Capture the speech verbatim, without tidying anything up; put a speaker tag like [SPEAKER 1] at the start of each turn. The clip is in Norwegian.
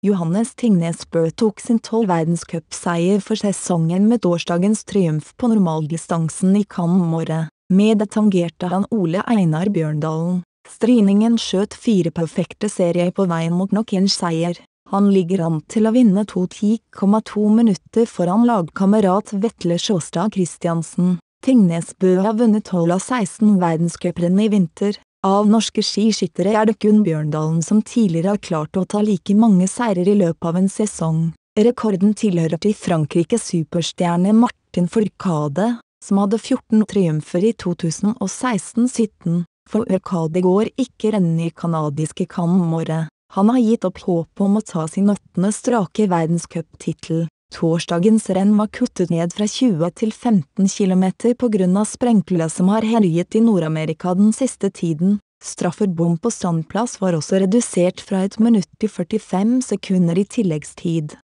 [SPEAKER 1] Johannes Tingnes Bø tok sin tolv verdenscupseier for sesongen med torsdagens triumf på normaldistansen i Cannes. Med det tangerte han Ole Einar Bjørndalen. Stryningen skjøt fire perfekte serier på veien mot nok en seier. Han ligger an til å vinne to ti komma to minutter foran lagkamerat Vetle Sjåstad Christiansen. Tingnes Bø har vunnet tolv av seksten verdenscuprenn i vinter. Av norske skiskyttere er det kun Bjørndalen som tidligere har klart å ta like mange seirer i løpet av en sesong. Rekorden tilhører til Frankrikes superstjerne Martin Fourcade, som hadde fjorten triumfer i to tusen og seksten sytten. Fourcade går ikke renn i kanadiske Cannes. Han har gitt opp håp om å ta sin åttende strake verdenscuptittel. Torsdagens renn var kuttet ned fra tjue til femten kilometer på grunn av sprengkulda som har herjet i Nord-Amerika den siste tiden. Straffebom på standplass var også redusert fra et minutt til førtifem sekunder i tilleggstid.